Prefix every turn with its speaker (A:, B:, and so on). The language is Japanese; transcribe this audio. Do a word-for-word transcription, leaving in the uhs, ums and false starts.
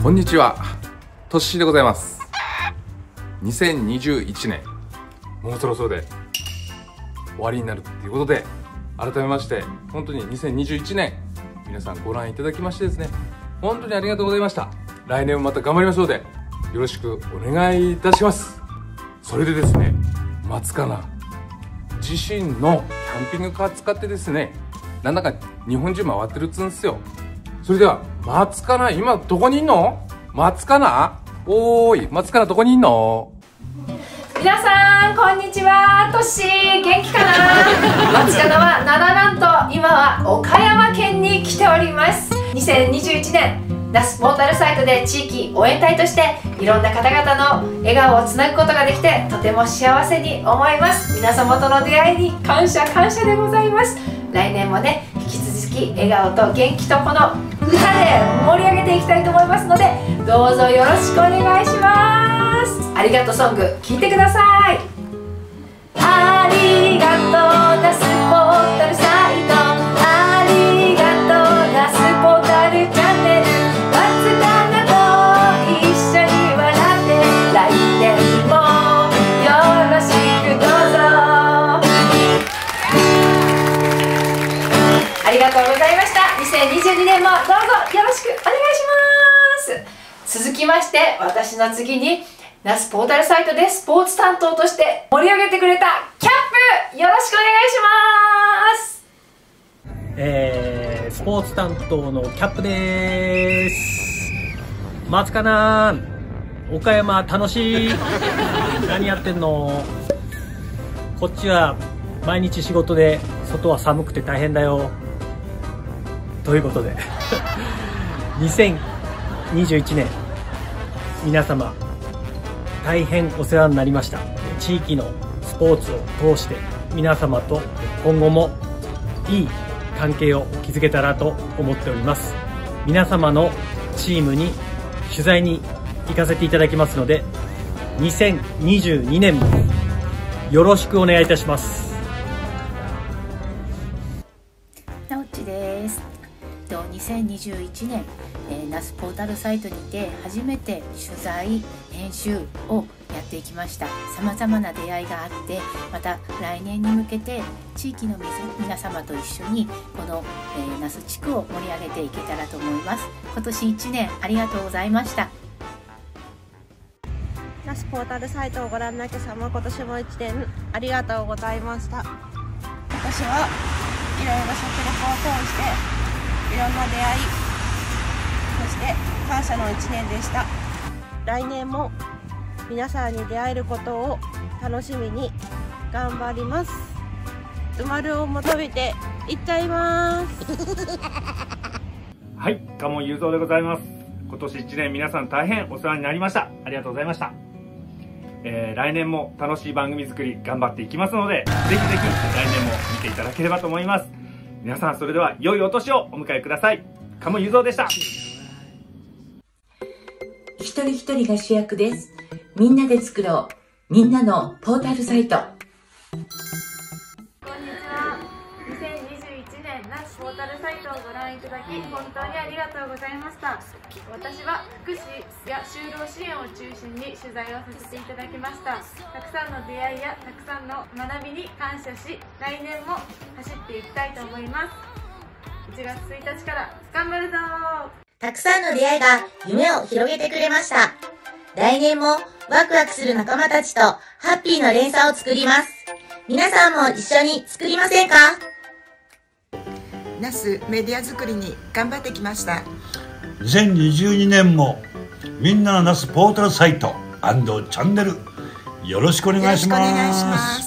A: こんにちは、トッシーでございます。にせんにじゅういちねん、もうそろそろで終わりになるということで、改めまして本当ににせんにじゅういちねん皆さんご覧いただきましてですね、本当にありがとうございました。来年もまた頑張りますのでよろしくお願いいたします。それでですね、松かな自身のキャンピングカー使ってですね、なんだか日本中回ってるっつうんですよ。それでは松かな、今どこにいんの？松かな、おーい、松かなどこにいんの？
B: 皆さんこんにちは、トッシー元気かな？松かなはなななんと今は岡山県に来ております。にせんにじゅういちねん那須ポータルサイトで地域応援隊としていろんな方々の笑顔をつなぐことができてとても幸せに思います。皆様との出会いに感謝感謝でございます。来年もね、引き続き笑顔と元気とこの歌で盛り上げていきたいと思いますので、どうぞよろしくお願いします。ありがとうソング聴いてください。ありがとう那須ポータルサイト、ありがとう那須ポータルチャンネル、松かなと一緒に笑って来年もよろしくどうぞ。ありがとうございました。にせんにじゅうにねんもどうぞよろしくお願いします。続きまして、私の次に那須ポータルサイトでスポーツ担当として盛り上げてくれたキャップ、よろしくお願いします。
C: えー、スポーツ担当のキャップでーす。松かな、岡山楽しい。何やってんの？こっちは毎日仕事で外は寒くて大変だよ。ということでにせんにじゅういちねん皆様大変お世話になりました。地域のスポーツを通して皆様と今後もいい関係を築けたらと思っております。皆様のチームに取材に行かせていただきますので、にせんにじゅうにねんもよろしくお願いいたします。
D: なおっちです。にせんにじゅういちねん、えー、那須ポータルサイトにて初めて取材編集をやっていきました。さまざまな出会いがあって、また来年に向けて地域の皆様と一緒にこの、えー、那須地区を盛り上げていけたらと思います。今年いちねんありがとうございました。
E: 那須ポータルサイトをご覧の皆様、今年もいちねんありがとうございました。今年はいろいろ食レポを通していろんな出会い、そして感謝のいちねんでした。来年も皆さんに出会えることを楽しみに頑張ります。うまるを求めていっちゃいます。
F: はい、鴨雄三でございます。今年いちねん皆さん大変お世話になりました。ありがとうございました。えー、来年も楽しい番組作り頑張っていきますので、ぜひぜひ来年も見ていただければと思います。皆さん、それでは良いお年をお迎えください。鴨雄三でした。
G: 一人一人が主役です。みんなで作ろう、みんなのポータルサイト。
H: こんにちは。にせんにじゅういちねん那須ポータルサイトをご覧いただき本当にありがとうございました。私は福祉や就労支援を中心に取材をさせていただきました。たくさんの出会いやたくさんの学びに感謝し、来年も走っていきたいと思います。いちがつついたちから頑張るぞー。
I: たくさんの出会いが夢を広げてくれました。来年もワクワクする仲間たちとハッピーの連鎖を作ります。皆さんも一緒に作りませんか？
J: 那須メディア作りに頑張ってきました。
K: にせんにじゅうにねんもみんなの那須ポータルサイト&チャンネルよろしくお願いします。